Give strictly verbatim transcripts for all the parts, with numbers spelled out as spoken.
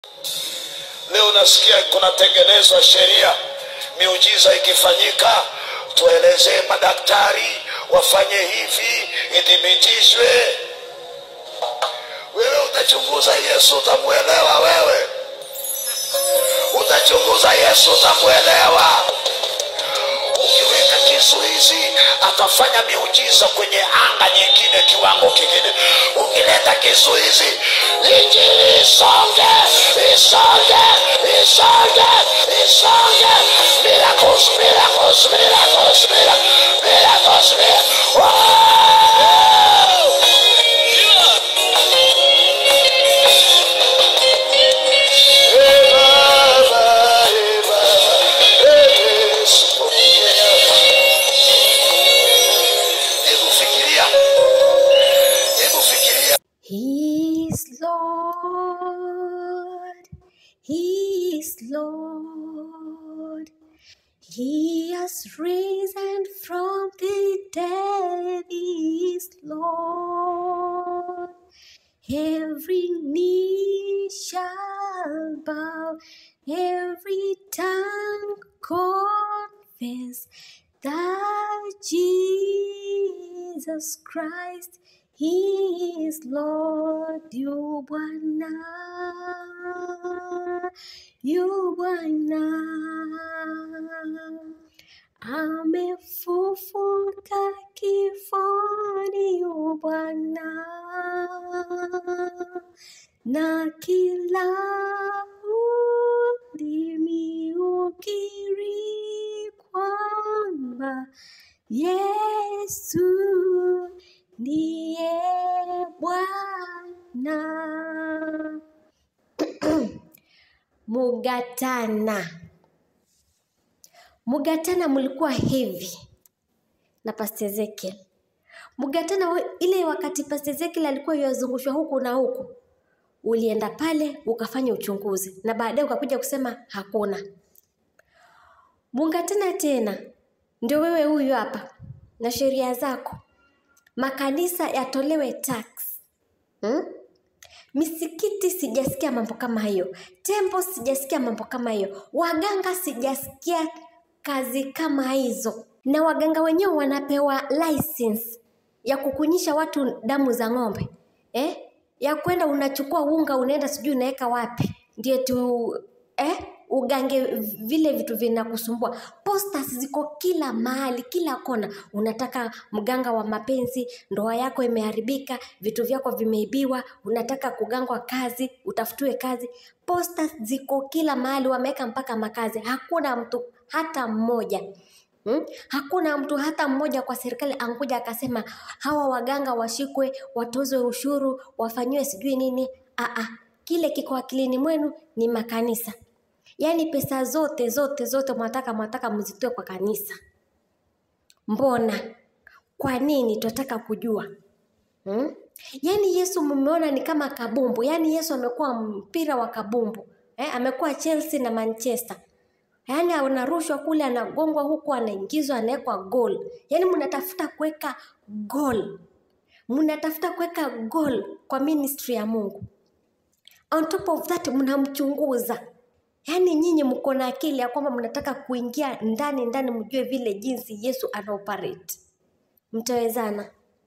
Leo nasikia kunatengenezwa sheria, miujiza ikifanyika tuelezee madaktari wafanye hivi idhibitishwe. Wewe utachunguza Yesu utamuelewa. Wewe utachunguza Yesu utamuelewa. Ukiweka kizuizi atafanya miujiza kwenye anga nyingine, kiwango kingine. Ukileta kizuizi, injili isonge, isonge, isonge, isonge. Miracles, miracles, miracles, miracles, miracles, miracles. He is Lord, He is Lord, He has risen from the dead, He is Lord. Every knee shall bow, every tongue confess that Jesus Christ, He is Lord. You Bwana, you Bwana, amefufuka kifoni, you Bwana, na kila ulimi ukiri kwamba Yesu ndiye Bwana. Mugatana. Mugatana mulikuwa hivi na Pastor Ezekiel. Mugatana ile wakati Pastor Ezekiel alikuwa yazungushwa huku na huku, ulienda pale ukafanya uchunguzi na baadaye ukakuja kusema hakuna. Mugatana tena ndio wewe huyu hapa na sheria zako. Makanisa yatolewe tax. Hmm? Misikiti sijasikia mambo kama hayo. Temple sijasikia mambo kama hayo. Waganga sijasikia kazi kama hizo. Na waganga wenyewe wanapewa license ya kukunyisha watu damu za ng'ombe. Eh? Ya kwenda unachukua unga unaenda sijui unaweka wapi. Ndiye tu eh ugange vile vitu vinakusumbua. Posters ziko kila mahali, kila kona. Unataka mganga wa mapenzi, ndoa yako imeharibika, vitu vyako vimeibiwa, unataka kugangwa kazi, utafutwe kazi. Posters ziko kila mahali, wameweka mpaka makazi. Hakuna mtu hata mmoja. Hmm? Hakuna mtu hata mmoja kwa serikali ankuja akasema hawa waganga washikwe, watozwe ushuru, wafanywe sijui nini. Aa, kile kiko akilini mwenu ni makanisa. Yaani pesa zote zote zote mwataka mwataka mzitoe kwa kanisa. Mbona? Kwa nini? Tunataka kujua. Hmm? Yaani Yesu mmeona ni kama kabumbu. Yaani Yesu amekuwa mpira wa kabumbu. Eh, amekuwa Chelsea na Manchester. Yaani anarushwa kule, anagongwa huku, anaingizwa, anawekwa goal. Yaani mnatafuta kuweka goal. Mnatafuta kuweka goal kwa ministry ya Mungu. On top of that mnamchunguza. Yaani nyinyi mko na akili ya kwamba mnataka kuingia ndani ndani mjue vile jinsi Yesu anaoperate. Mtawezana?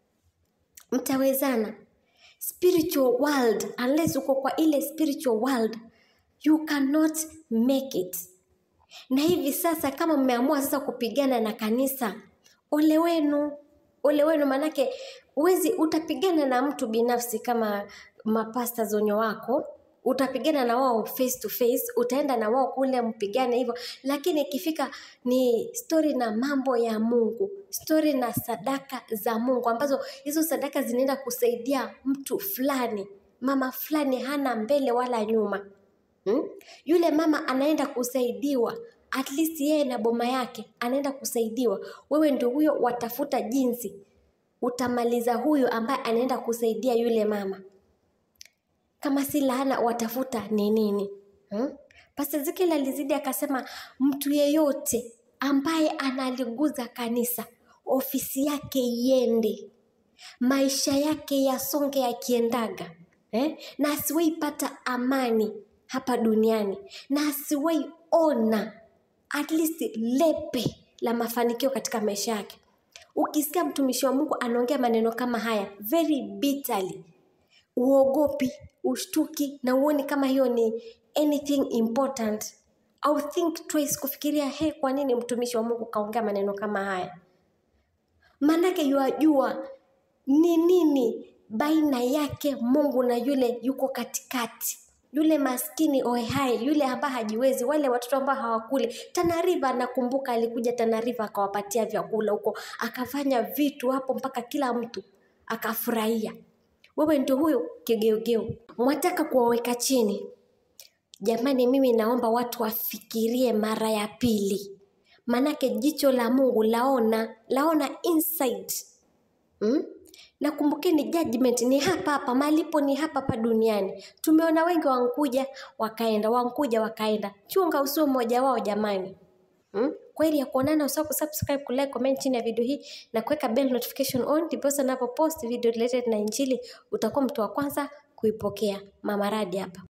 Mtawezana? Spiritual world, unless uko kwa ile spiritual world, you cannot make it. Na hivi sasa kama mmeamua sasa kupigana na kanisa, ole wenu. Ole wenu, manake uwezi utapigana na mtu binafsi kama mapasta zonyo wako. Utapigana na wao face to face, utaenda na wao kule mpigane hivyo. Lakini ikifika ni story na mambo ya Mungu, story na sadaka za Mungu, ambazo hizo sadaka zinaenda kusaidia mtu fulani, mama fulani hana mbele wala nyuma. Hmm? Yule mama anaenda kusaidiwa, at least yeye na boma yake anaenda kusaidiwa. Wewe ndio huyo watafuta jinsi utamaliza huyo ambaye anaenda kusaidia yule mama. Kama si laana watafuta ni nini? Hmm? Pastor Ezekiel alizidi akasema mtu yeyote ambaye analiguza kanisa, ofisi yake iende, maisha yake yasonge yakiendaga, eh? Na asiwahi pata amani hapa duniani na asiwahi ona at least lepe la mafanikio katika maisha yake. Ukisikia mtumishi wa Mungu anaongea maneno kama haya very bitterly, uogopi, ushtuki na uoni kama hiyo ni anything important, au think twice kufikiria he, kwa nini mtumishi wa Mungu kaongea maneno kama haya? Manake yuajua ni nini baina yake Mungu na yule yuko katikati, yule maskini oehai, yule ambaye hajiwezi, wale watoto ambao hawakule. Tana River nakumbuka alikuja Tana River akawapatia vyakula huko, akafanya vitu hapo mpaka kila mtu akafurahia. Wewe ndio huyo kigeugeu, mwataka kuwaweka chini. Jamani, mimi naomba watu wafikirie mara ya pili. Manake jicho la Mungu laona, laona inside. Hmm? Na kumbukeni judgment ni hapa hapa, malipo ni hapa hapa duniani. Tumeona wengi wankuja wakaenda, wankuja wakaenda. Chunga usio mmoja wao jamani. Hmm? Kwa hili ya kuonana, usahau kusubscribe, kulike, comment chini ya video hii na kuweka bell notification on, ndipo ninapo post video related na injili utakuwa mtu wa kwanza kuipokea. Mama Radi hapa.